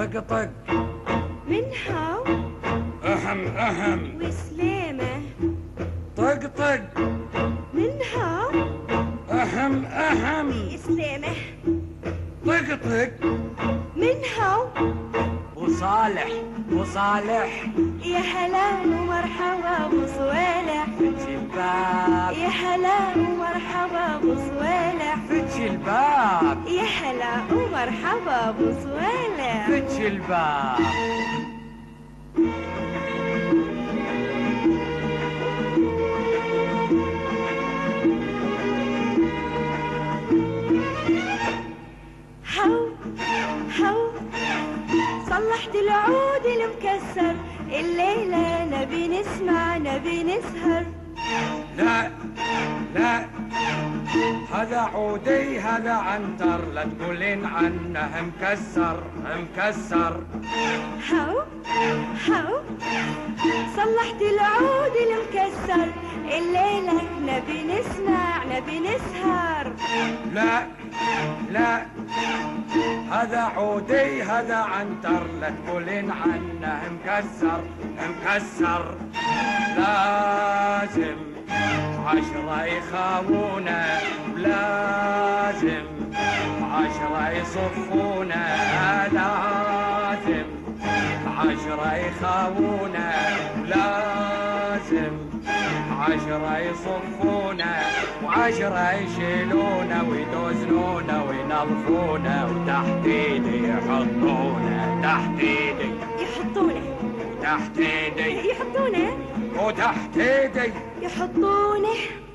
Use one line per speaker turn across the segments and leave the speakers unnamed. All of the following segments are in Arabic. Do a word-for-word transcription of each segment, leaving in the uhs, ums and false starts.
طق طق
منها
أهم أهم
وسلامة.
طق طق
منها
أهم أهم
سلامة.
طق طق
منها
وصالح وصالح
يا هلا ومرحبا ابو صوالح.
فتش الباب
يا هلا ومرحبا ابو صوالح.
فتش الباب
يا هلا ومرحبا ابو صوالح.
فتش الباب.
هو هو صلحت العود المكسر، الليلة نبي نسمع نبي نسهر.
لا لا هذا عودي هذا عنتر، لا تقولين عنه مكسر مكسر.
هو هو صلحت العود المكسر، الليلة نبي نسمع نبي نسهر.
لا لا هذا عودي هذا عنتر، لا تقولين عنه مكسر مكسر. لازم عشرة يخاوونه، لازم عشرة يصفونه، لازم عشرة يخاوونه، لازم عشرة يصفونه، وعشرة يشيلونه ويدوزنونه وينظفونه، وتحت ايدي يحطونه، تحت ايدي
يحطونه،
تحت ايدي
يحطونه،
وتحت ايدي
يحطونه.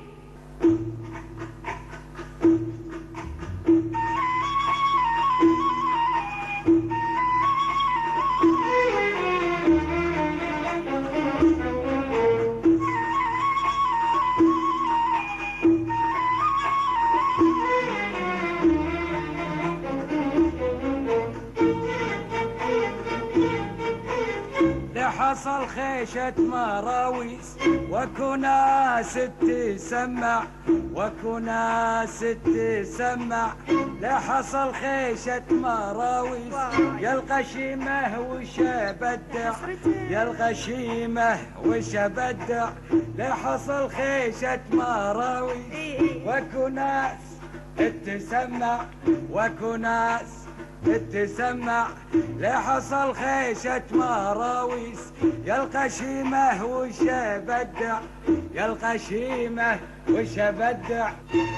حصل خيشة مراويس وكناس تسمع، وكناس تسمع. لا حصل خيشة مراويس يا الغشيمة وش بدع، يا الغشيمة وش بدع. لا حصل خيشة مراويس وكناس تسمع، وكناس تسمع. لا حصل خيشة مراويس يا القشيمة وش بدع، يا القشيمة وش بدع.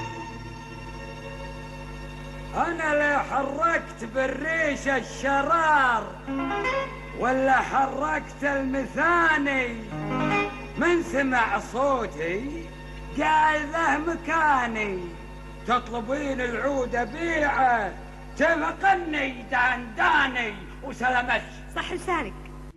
أنا لا حركت بالريش الشرار ولا حركت المثاني، من سمع صوتي قال ذه مكاني. تطلبين العود بيعه تفقني دانداني وسلامتك.
صح لسانك.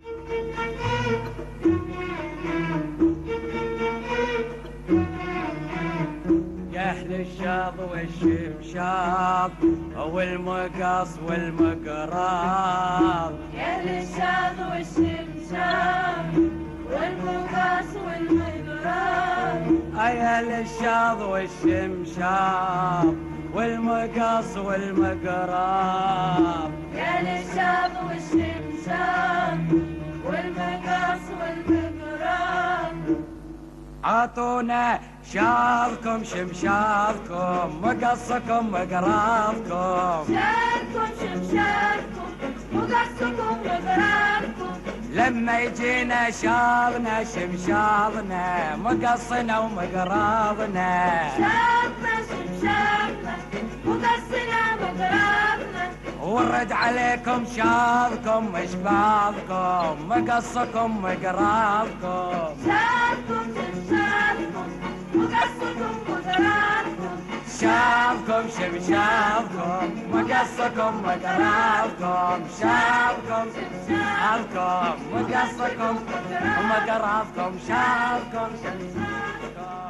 يا أهل الشاط والشمشاط والمقص والمقراض،
يا أهل الشاط والشمشاط والمقص والمقراض.
يا أهل الشاط والشمشاط والمقص والمقراض،
يا للشاط والشمشاط والمقص والمقراض.
عطونا شاطكم شمشاطكم مقصكم مقراضكم،
شاطكم شمشاطكم مقصكم مقراضكم.
لما يجينا شاطنا شمشاطنا مقصنا ومقراضنا،
شاطنا شمشاطنا مقصنا مقراضنا.
ورد عليكم شاطكم مشباطكم مقصكم مقراضكم،
شاطكم شمشاطكم مقصكم مقراضكم.
شاطكم شمشاطكم مقصكم مقراضكم، شاطكم شمشاطكم مقصكم ومقراضكم، شاطكم شمشاطكم.